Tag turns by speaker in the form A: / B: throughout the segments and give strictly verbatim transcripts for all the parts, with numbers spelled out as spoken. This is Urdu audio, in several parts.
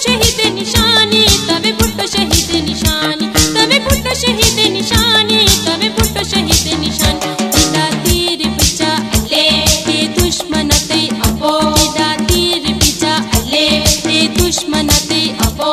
A: شہید نشانی تبے پٹو شہید نشانی تبے پٹو شہید نشانی تبے پٹو شہید نشانی دا تیر بچا لے اے دشمن تے ابو دا تیر بچا لے اے دشمن تے ابو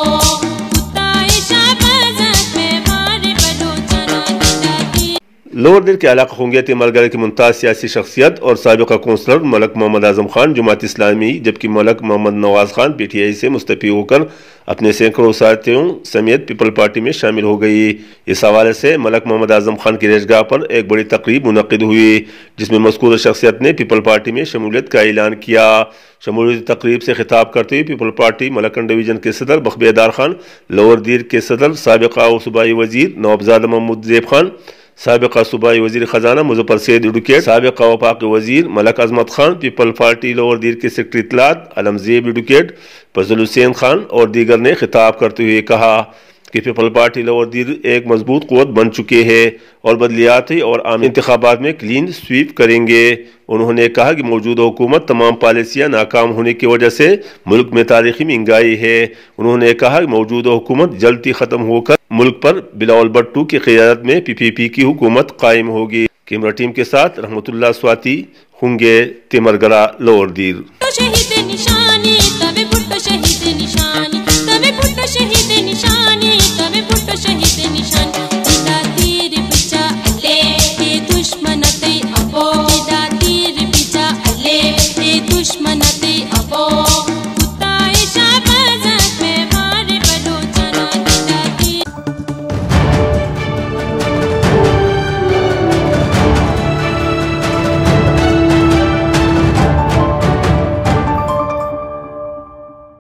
B: لور دیر کے علاقہ خونگیت ملگرہ کی ممتاز سیاسی شخصیت اور سابقہ کونسلر ملک محمد اعظم خان جماعت اسلامی جبکہ ملک محمد Nawaz Khan P T I سے مستعفی ہو کر اپنے سینکڑوں ساتھیوں سمیت پیپل پارٹی میں شامل ہو گئی۔ اس حوالے سے ملک محمد اعظم خان کی رہائش پر ایک بڑی تقریب منعقد ہوئی جس میں مذکورہ شخصیت نے پیپل پارٹی میں شمولیت کا اعلان کیا۔ شمولیت تقریب سے خطاب کرتے ہوئے پیپل پارٹی ملکن ڈویژن کے صدر بخش بیدار خان، لور دیر کے صدر سابقہ صوبائی وزیر نوابزادہ محمود زیب خان، سابقہ صوبائی وزیر خزانہ مظفر سید ایڈوکیٹ، سابقہ وفاقی وزیر ملک عظمت خان، پیپل پارٹی لور دیر کے سیکرٹری اطلاعات علم زیب ایڈوکیٹ، فضل حسین خان اور دیگر نے خطاب کرتے ہوئے کہا کہ پیپل پارٹی لور دیر ایک مضبوط قوت بن چکے ہیں اور بدلیاتی اور عام انتخابات میں کلین سویپ کریں گے۔ انہوں نے کہا کہ موجودہ حکومت تمام پالیسیاں ناکام ہونے کی وجہ سے ملک میں تاریخی مہنگائی ہے۔ انہوں نے کہا کہ موجودہ حکومت جلد ہی ختم ہو کر ملک پر بلاول بھٹو کی قیادت میں پی پی پی کی حکومت قائم ہوگی۔ کیمرہ ٹیم کے ساتھ رحمت اللہ سواتی، خونگے تیمرگرہ لور دیر۔